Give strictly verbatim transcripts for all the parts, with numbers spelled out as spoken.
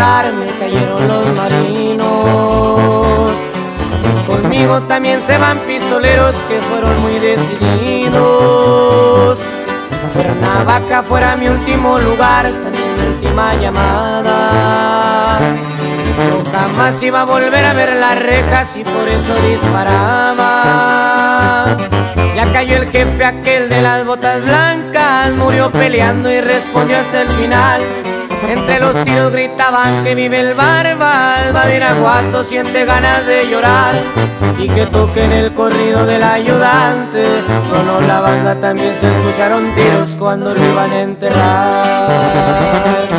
pasar me cayeron los marinos. Conmigo también se van pistoleros que fueron muy decididos. Cuernavaca fuera mi último lugar, también mi última llamada. Yo jamás iba a volver a ver las rejas y por eso disparaba. Ya cayó el jefe aquel de las botas blancas, murió peleando y respondió hasta el final. Entre los tiros gritaban que vive el Barba, el Badiraguato siente ganas de llorar. Y que toquen el corrido del ayudante, sonó la banda, también se escucharon tiros cuando lo iban a enterrar.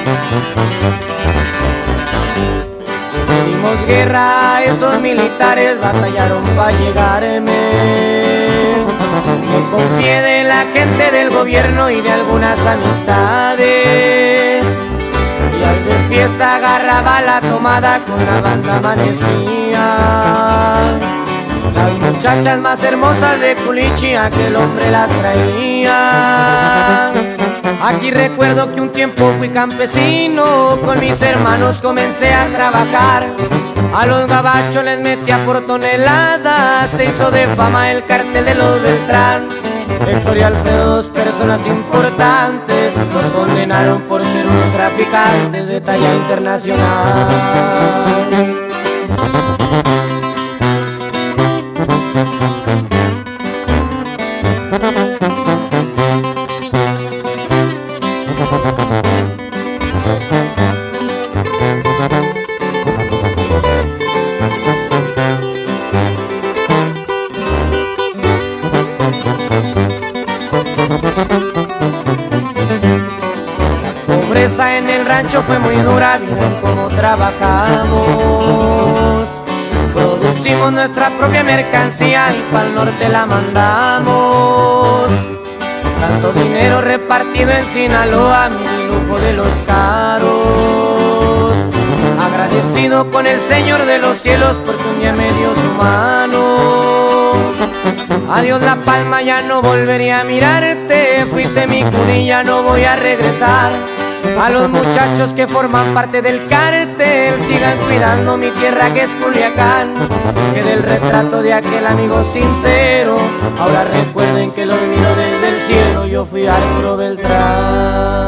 Dimos guerra, esos militares batallaron para llegarme. Me confié de la gente del gobierno y de algunas amistades. Y al ver fiesta agarraba la tomada, con la banda amanecía. Las muchachas más hermosas de Culichi, aquel hombre las traía. Aquí recuerdo que un tiempo fui campesino, con mis hermanos comencé a trabajar. A los gabachos les metía por toneladas, se hizo de fama el cartel de los Beltrán. Héctor y Alfredo, dos personas importantes, los condenaron por ser unos traficantes de talla internacional. La pobreza en el rancho fue muy dura, vieron cómo trabajamos. Producimos nuestra propia mercancía y pa'l norte la mandamos. Tanto dinero repartido en Sinaloa, mi lujo de los caros. Agradecido con el Señor de los cielos porque un día me dio su mano. Adiós La Palma, ya no volvería a mirarte. Fuiste mi cunilla, no voy a regresar. A los muchachos que forman parte del cártel, sigan cuidando mi tierra que es Culiacán. Que del retrato de aquel amigo sincero, ahora recuerden que los miro desde el cielo. Yo fui Arturo Beltrán.